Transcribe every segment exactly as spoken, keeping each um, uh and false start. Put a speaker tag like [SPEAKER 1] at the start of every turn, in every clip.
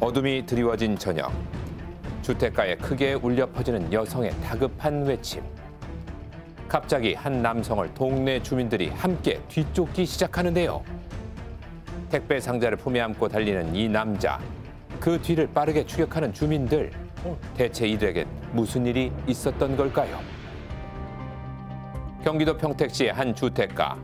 [SPEAKER 1] 어둠이 드리워진 저녁, 주택가에 크게 울려 퍼지는 여성의 다급한 외침. 갑자기 한 남성을 동네 주민들이 함께 뒤쫓기 시작하는데요. 택배 상자를 품에 안고 달리는 이 남자, 그 뒤를 빠르게 추격하는 주민들. 대체 이들에겐 무슨 일이 있었던 걸까요? 경기도 평택시의 한 주택가.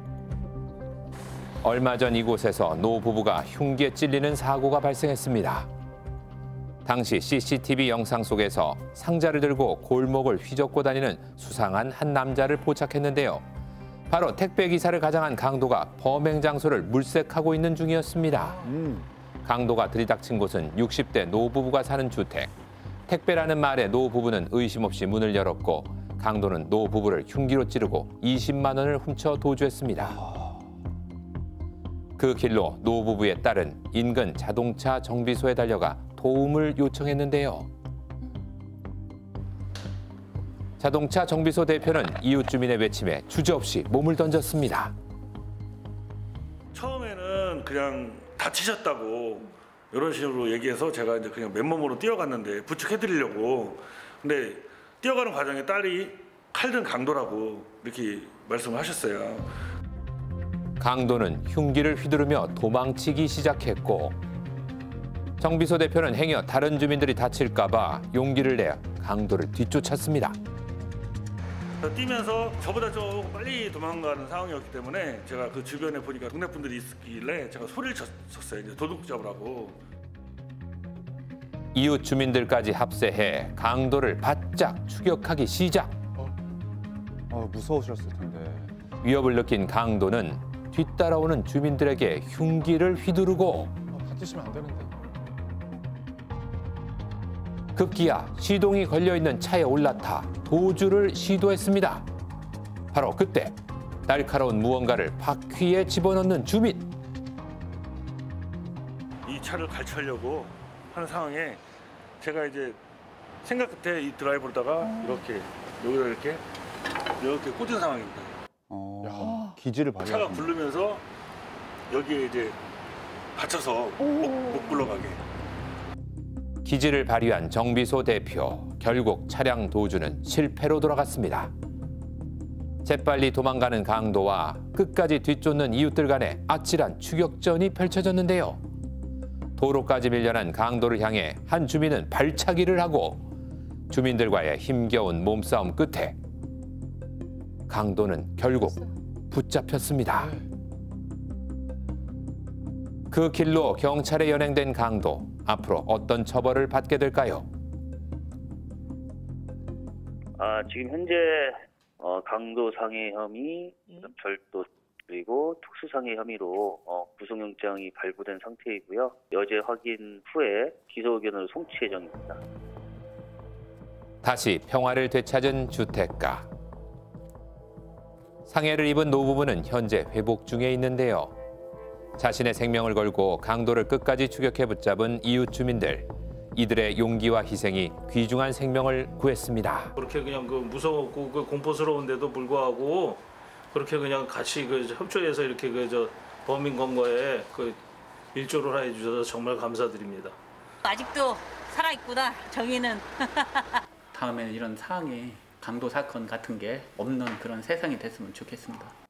[SPEAKER 1] 얼마 전 이곳에서 노부부가 흉기에 찔리는 사고가 발생했습니다. 당시 씨씨티비 영상 속에서 상자를 들고 골목을 휘젓고 다니는 수상한 한 남자를 포착했는데요. 바로 택배기사를 가장한 강도가 범행 장소를 물색하고 있는 중이었습니다. 음. 강도가 들이닥친 곳은 육십 대 노부부가 사는 주택. 택배라는 말에 노부부는 의심 없이 문을 열었고 강도는 노부부를 흉기로 찌르고 이십만 원을 훔쳐 도주했습니다. 그 길로 노부부의 딸은 인근 자동차 정비소에 달려가 도움을 요청했는데요. 자동차 정비소 대표는 이웃 주민의 외침에 주저없이 몸을 던졌습니다.
[SPEAKER 2] 처음에는 그냥 다치셨다고 이런 식으로 얘기해서 제가 이제 그냥 맨몸으로 뛰어갔는데 부축해드리려고. 근데 뛰어가는 과정에 딸이 칼든 강도라고 이렇게 말씀을 하셨어요.
[SPEAKER 1] 강도는 흉기를 휘두르며 도망치기 시작했고 정비소 대표는 행여 다른 주민들이 다칠까 봐 용기를 내 강도를 뒤쫓았습니다.
[SPEAKER 2] 뛰면서 저보다 좀 빨리 도망가는 상황이었기 때문에 제가 그 주변에 보니까 동네 분들이 있길래 제가 소리를 쳤어요. 이제 도둑 잡으라고.
[SPEAKER 1] 이웃 주민들까지 합세해 강도를 바짝 추격하기 시작.
[SPEAKER 3] 어, 어, 무서우셨을 텐데.
[SPEAKER 1] 위협을 느낀 강도는 뒤따라오는 주민들에게 흉기를 휘두르고
[SPEAKER 3] 어, 다치시면 안 되는데.
[SPEAKER 1] 급기야 시동이 걸려있는 차에 올라타 도주를 시도했습니다. 바로 그때 날카로운 무언가를 바퀴에 집어넣는 주민.
[SPEAKER 2] 이 차를 갈취하려고 하는 상황에 제가 이제 생각 끝에 이 드라이버로다가 이렇게 여기다 이렇게 이렇게 꽂은 상황입니다.
[SPEAKER 3] 어, 기지를 발휘하신
[SPEAKER 2] 차가 굴르면서 여기에 이제 받쳐서 못, 못 굴러가게.
[SPEAKER 1] 기지를 발휘한 정비소 대표. 결국 차량 도주는 실패로 돌아갔습니다. 재빨리 도망가는 강도와 끝까지 뒤쫓는 이웃들 간의 아찔한 추격전이 펼쳐졌는데요. 도로까지 밀려난 강도를 향해 한 주민은 발차기를 하고 주민들과의 힘겨운 몸싸움 끝에 강도는 결국 붙잡혔습니다. 그 길로 경찰에 연행된 강도. 앞으로 어떤 처벌을 받게 될까요?
[SPEAKER 4] 아, 지금 현재 어, 강도 상해 혐의, 절도 그리고 특수상해 혐의로 어, 구속영장이 발부된 상태이고요. 여죄 확인 후에 기소 의견으로 송치 예정입니다.
[SPEAKER 1] 다시 평화를 되찾은 주택가. 상해를 입은 노부부는 현재 회복 중에 있는데요. 자신의 생명을 걸고 강도를 끝까지 추격해 붙잡은 이웃 주민들. 이들의 용기와 희생이 귀중한 생명을 구했습니다.
[SPEAKER 5] 그렇게 그냥 그 무서웠고 그 공포스러운데도 불구하고 그렇게 그냥 같이 그 협조해서 이렇게 그 저 범인 검거에 그 일조를 해 주셔서 정말 감사드립니다.
[SPEAKER 6] 아직도 살아있구나, 정의는.
[SPEAKER 7] 다음에는 이런 상해, 강도 사건 같은 게 없는 그런 세상이 됐으면 좋겠습니다.